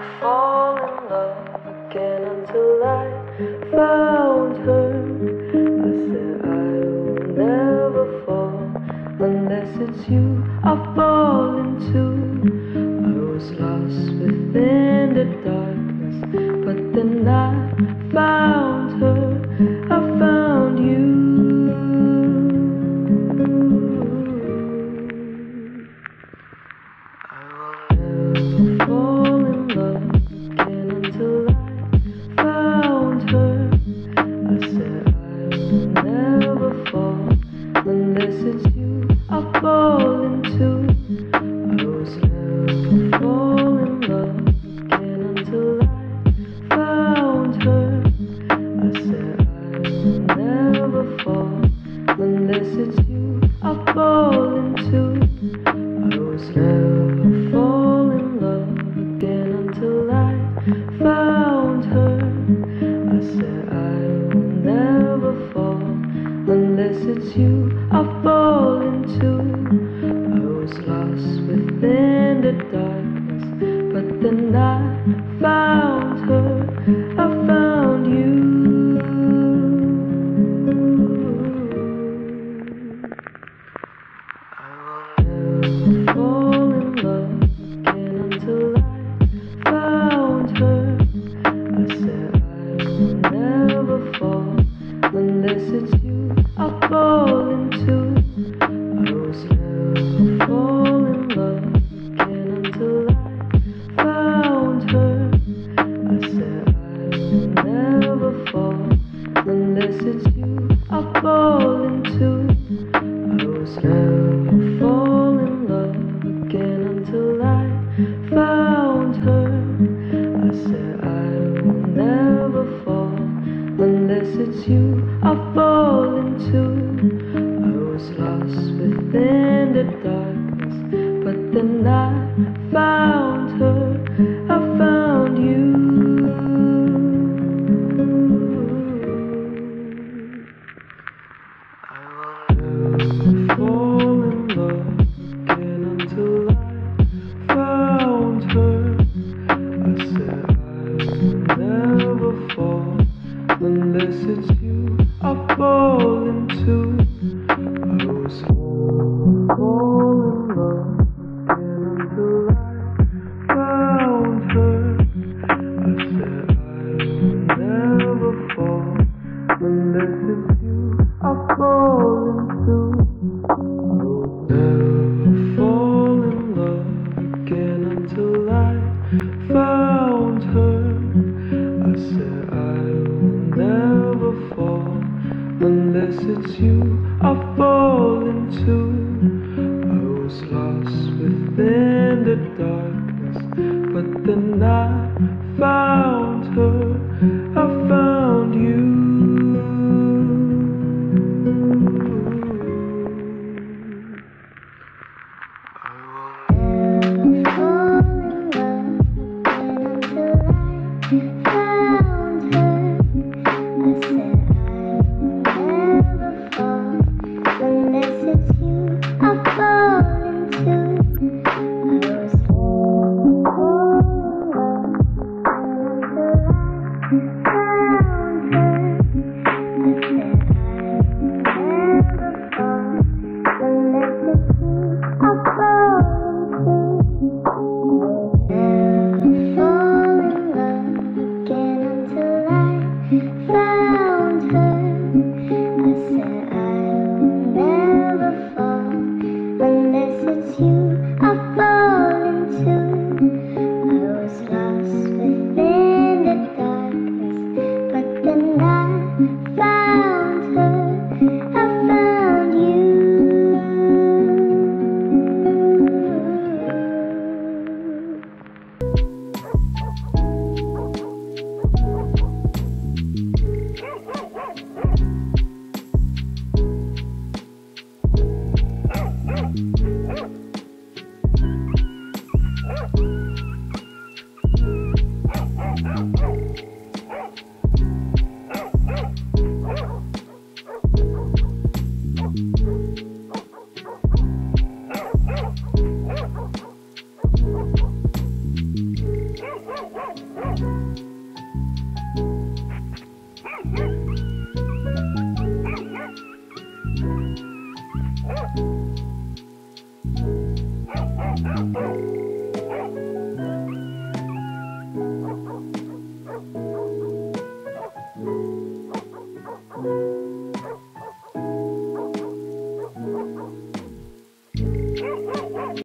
fall in love again until I found her. I said I will never fall unless it's you I fall into. I was lost within the darkness, but then I found her. I found you. Fall in love again until I found her. I said I will never fall unless it's you I fall into. I was never fall in love again until I found her. I said I will never fall unless it's you I fall into. I was never fall in love again until I found her. I said I will never fall unless it's you I fall into. I was lost within the darkness, but then I found her. I found you. Fall in love again until I found her. I said I will never fall unless it's you I fall into. I was never fall in love again until I found her. I said I will never fall unless it's you I fall into. I was never fall in love again until I found her. I said I will never fall unless it's you I fall into. I was lost within the darkness, but then I found her. I found you. Fall in love again until I found her. I said I will never fall unless it's you I fall into. I was fall in love again until I found her. I said I will never fall unless it's you I fall into. Never fall in love again until I found her. I said I will never fall unless it's you I fall into. I was lost within the darkness, but then I found her. I found you.